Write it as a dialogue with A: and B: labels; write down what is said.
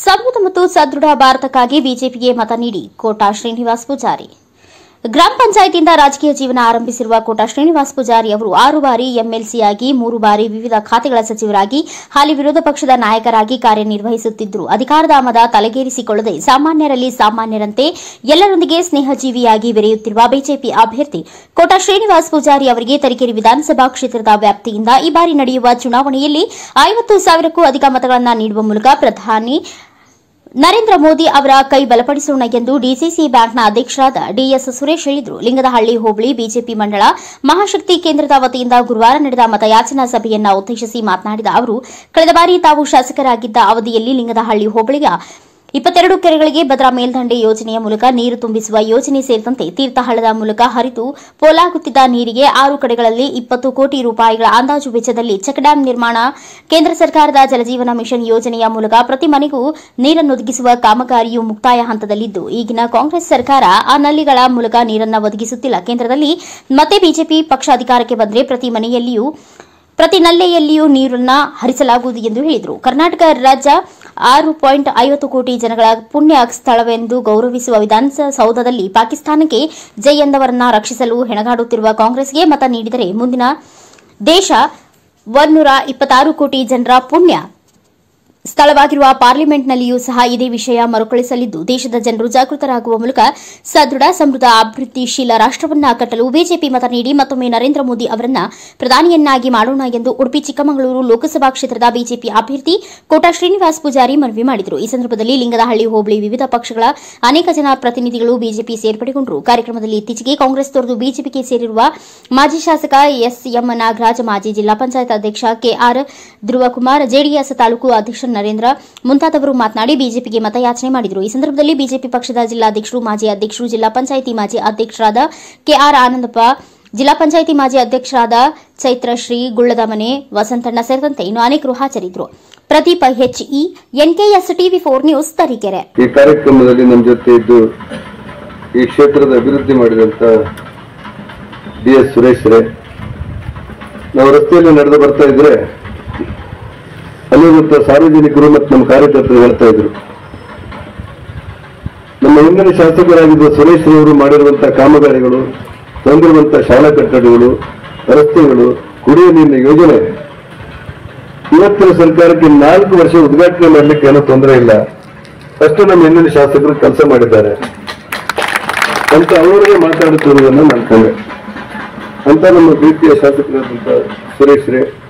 A: ಸಮೃದ್ಧ ಮತ್ತು ಸದೃಢ ಭಾರತಕ್ಕಾಗಿ ಬಿಜೆಪಿಗೆ ಮತ ನೀಡಿ ಕೋಟಾ ಶ್ರೀನಿವಾಸ್ ಪೂಜಾರಿ. ಗ್ರಾಮ ಪಂಚಾಯತಿಯಿಂದ ರಾಜಕೀಯ ಜೀವನ ಆರಂಭಿಸಿರುವ ಕೋಟಾ ಶ್ರೀನಿವಾಸ್ ಪೂಜಾರಿ ಅವರು 6 ಬಾರಿ ಎಂಎಲ್ಸಿಯಾಗಿ 3 ಬಾರಿ ವಿವಿಧ ಖಾತೆಗಳ ಸಚಿವರಾಗಿ ಹಾಲಿ ವಿರೋಧ ಪಕ್ಷದ ನಾಯಕರಾಗಿ ಕಾರ್ಯನಿರ್ವಹಿಸುತ್ತಿದ್ದರು. ಅಧಿಕಾರದ ಮದ ತಲೆಗೇರಿಸಿಕೊಳ್ಳದೆ ಸಾಮಾನ್ಯರಲ್ಲಿ ಸಾಮಾನ್ಯರಂತೆ ಎಲ್ಲರೊಂದಿಗೆ ಸ್ನೇಹಜೀವಿಯಾಗಿ ಬೆರೆಯುತ್ತಿರುವ ಬಿಜೆಪಿ ಅಭ್ಯರ್ಥಿ ಕೋಟಾ ಶ್ರೀನಿವಾಸ್ ಪೂಜಾರಿ ಅವರಿಗೆ ತರೀಕೆರೆ ವಿಧಾನಸಭಾ ಕ್ಷೇತ್ರದ ವ್ಯಾಪ್ತಿಯಿಂದ ಈ ಬಾರಿ ನಡೆಯುವ ಚುನಾವಣೆಯಲ್ಲಿ 50,000ಕ್ಕೂ ಅಧಿಕ ಮತಗಳನ್ನು ನೀಡುವ ಮೂಲಕ ಪ್ರಧಾನಿ ನರೇಂದ್ರ ಮೋದಿ ಅವರ ಕೈ ಬಲಪಡಿಸೋಣ ಎಂದು ಡಿಸಿಸಿ ಬ್ಯಾಂಕ್ನ ಅಧ್ಯಕ್ಷರಾದ ಡಿಎಸ್ ಸುರೇಶ್ ಹೇಳಿದರು. ಲಿಂಗದಹಳ್ಳಿ ಹೋಬಳಿ ಬಿಜೆಪಿ ಮಂಡಳ ಮಹಾಶಕ್ತಿ ಕೇಂದ್ರದ ವತಿಯಿಂದ ಗುರುವಾರ ನಡೆದ ಮತಯಾಚನಾ ಸಭೆಯನ್ನು ಉದ್ದೇಶಿಸಿ ಮಾತನಾಡಿದ ಅವರು, ಕಳೆದ ಬಾರಿ ತಾವು ಶಾಸಕರಾಗಿದ್ದ ಅವಧಿಯಲ್ಲಿ ಲಿಂಗದಹಳ್ಳಿ ಹೋಬಳಿಯ 22 ಕೆರೆಗಳಿಗೆ ಭದ್ರಾ ಮೇಲ್ದಂಡೆ ಯೋಜನೆಯ ಮೂಲಕ ನೀರು ತುಂಬಿಸುವ ಯೋಜನೆ ಸೇರಿದಂತೆ ತೀರ್ಥಹಳ್ಳದ ಮೂಲಕ ಹರಿದು ಪೋಲಾಗುತ್ತಿದ್ದ ನೀರಿಗೆ 6 ಕಡೆಗಳಲ್ಲಿ 20 ಕೋಟಿ ರೂಪಾಯಿಗಳ ಅಂದಾಜು ವೆಚ್ಚದಲ್ಲಿ ಚೆಕ್ ಡ್ಯಾಂ ನಿರ್ಮಾಣ, ಕೇಂದ್ರ ಸರ್ಕಾರದ ಜಲಜೀವನ ಮಿಷನ್ ಯೋಜನೆಯ ಮೂಲಕ ಪ್ರತಿ ಮನೆಗೂ ನೀರನ್ನೊದಗಿಸುವ ಕಾಮಗಾರಿಯು ಮುಕ್ತಾಯ ಹಂತದಲ್ಲಿದ್ದು, ಈಗಿನ ಕಾಂಗ್ರೆಸ್ ಸರ್ಕಾರ ಆ ನಲ್ಲಿಗಳ ಮೂಲಕ ನೀರನ್ನು ಒದಗಿಸುತ್ತಿಲ್ಲ. ಕೇಂದ್ರದಲ್ಲಿ ಮತ್ತೆ ಬಿಜೆಪಿ ಪಕ್ಷ ಅಧಿಕಾರಕ್ಕೆ ಬಂದರೆ ಪ್ರತಿ ನಲ್ಲೆಯಲ್ಲಿಯೂ ನೀರನ್ನು ಹರಿಸಲಾಗುವುದು ಎಂದು ಹೇಳಿದರು. ಕರ್ನಾಟಕ ರಾಜ್ಯ 6.50 ಕೋಟಿ ಜನಗಳ ಪುಣ್ಯ ಸ್ಥಳವೆಂದು ಗೌರವಿಸುವ ವಿಧಾನಸೌಧದಲ್ಲಿ ಪಾಕಿಸ್ತಾನಕ್ಕೆ ಜೈ ಎಂದವರನ್ನ ರಕ್ಷಿಸಲು ಹೆಣಗಾಡುತ್ತಿರುವ ಕಾಂಗ್ರೆಸ್ಗೆ ಮತ ನೀಡಿದರೆ ಮುಂದಿನ ದೇಶ 126 ಕೋಟಿ ಜನರ ಪುಣ್ಯ ಸ್ಥಳವಾಗಿರುವ ಪಾರ್ಲಿಮೆಂಟ್ನಲ್ಲಿಯೂ ಸಹ ಇದೇ ವಿಷಯ ಮರುಕಳಿಸಲಿದ್ದು, ದೇಶದ ಜನರು ಜಾಗೃತರಾಗುವ ಮೂಲಕ ಸದೃಢ, ಸಮೃದ್ಧ, ಅಭಿವೃದ್ಧಿಶೀಲ ರಾಷ್ಟವನ್ನ ಕಟ್ಟಲು ಬಿಜೆಪಿ ಮತ ನೀಡಿ ಮತ್ತೊಮ್ಮೆ ನರೇಂದ್ರ ಮೋದಿ ಅವರನ್ನ ಪ್ರಧಾನಿಯನ್ನಾಗಿ ಮಾಡೋಣ ಎಂದು ಉಡುಪಿ ಚಿಕ್ಕಮಗಳೂರು ಲೋಕಸಭಾ ಕ್ಷೇತ್ರದ ಬಿಜೆಪಿ ಅಭ್ಯರ್ಥಿ ಕೋಟಾ ಶ್ರೀನಿವಾಸ್ ಪೂಜಾರಿ ಮನವಿ ಮಾಡಿದರು. ಈ ಸಂದರ್ಭದಲ್ಲಿ ಲಿಂಗದಹಳ್ಳಿ ಹೋಬಳಿ ವಿವಿಧ ಪಕ್ಷಗಳ ಅನೇಕ ಜನ ಪ್ರತಿನಿಧಿಗಳು ಬಿಜೆಪಿ ಸೇರ್ಪಡೆಗೊಂಡರು. ಕಾರ್ಯಕ್ರಮದಲ್ಲಿ ಇತ್ತೀಚೆಗೆ ಕಾಂಗ್ರೆಸ್ ತೊರೆದು ಬಿಜೆಪಿಗೆ ಸೇರಿರುವ ಮಾಜಿ ಶಾಸಕ ಎಸ್ಎಂ ನಾಗರಾಜ್, ಮಾಜಿ ಜಿಲ್ಲಾ ಪಂಚಾಯತ್ ಅಧ್ಯಕ್ಷ ಕೆಆರ್ ಧ್ರುವಕುಮಾರ್, ಜೆಡಿಎಸ್ ತಾಲೂಕು ಅಧ್ಯಕ್ಷ ನರೇಂದ್ರ ಮುಂತಾದವರು ಮಾತನಾಡಿ ಬಿಜೆಪಿಗೆ ಮತಯಾಚನೆ ಮಾಡಿದರು. ಈ ಸಂದರ್ಭದಲ್ಲಿ ಬಿಜೆಪಿ ಪಕ್ಷದ ಜಿಲ್ಲಾಧ್ಯಕ್ಷರು, ಮಾಜಿ ಅಧ್ಯಕ್ಷರು, ಜಿಲ್ಲಾ ಪಂಚಾಯಿತಿ ಮಾಜಿ ಅಧ್ಯಕ್ಷರಾದ ಕೆಆರ್ ಆನಂದಪ್ಪ, ಜಿಲ್ಲಾ ಪಂಚಾಯಿತಿ ಮಾಜಿ ಅಧ್ಯಕ್ಷರಾದ ಚೈತ್ರಶ್ರೀ, ಗುಳ್ಳದ ಮನೆ ವಸಂತಣ್ಣ ಸೇರಿದಂತೆ ಇನ್ನು ಅನೇಕರು ಹಾಜರಿದ್ದರು. Pradeep HE, NKS TV4 news, Tarikere.
B: ಈ ಕಾರ್ಯಕ್ರಮದಲ್ಲಿ ನಮ್ಮ ಜೊತೆ ಇದ್ದು ಈ ಕ್ಷೇತ್ರದ ಅಭಿವೃದ್ಧಿ ಮಾಡಿದಂತ ಡಿಎಸ್ ಸುರೇಶ್ ರೇ, ನಾವು ರಸ್ತೆಯಲ್ಲಿ ನಡೆದು ಬರ್ತಾ ಇದ್ರೆ ಅಲ್ಲಿರುವಂತ ಸಾರ್ವಜನಿಕರು ಮತ್ತು ನಮ್ಮ ಕಾರ್ಯಕರ್ತರು ಹೇಳ್ತಾ ಇದ್ರು, ನಮ್ಮ ಹಿಂದಿನ ಶಾಸಕರಾಗಿದ್ದ ಸುರೇಶ್ ರವರು ಮಾಡಿರುವಂತಹ ಕಾಮಗಾರಿಗಳು, ತಂದಿರುವಂತಹ ಶಾಲಾ ಕಟ್ಟಡಗಳು, ರಸ್ತೆಗಳು, ಕುಡಿಯುವ ನೀರಿನ ಯೋಜನೆ ಇವತ್ತಿನ ಸರ್ಕಾರಕ್ಕೆ 4 ವರ್ಷ ಉದ್ಘಾಟನೆ ಮಾಡಲಿಕ್ಕೆ ಏನೋ ತೊಂದರೆ ಇಲ್ಲ, ಅಷ್ಟು ನಮ್ಮ ಹಿಂದಿನ ಶಾಸಕರು ಕೆಲಸ ಮಾಡಿದ್ದಾರೆ ಅಂತ ಅವರಿಗೆ ಮಾತಾಡುತ್ತಿರುವುದನ್ನು ನಾನು ಕಂಡೆ. ಅಂತ ನಮ್ಮ ಪ್ರೀತಿಯ ಶಾಸಕರಾದಂತಹ ಸುರೇಶ್ ರೇ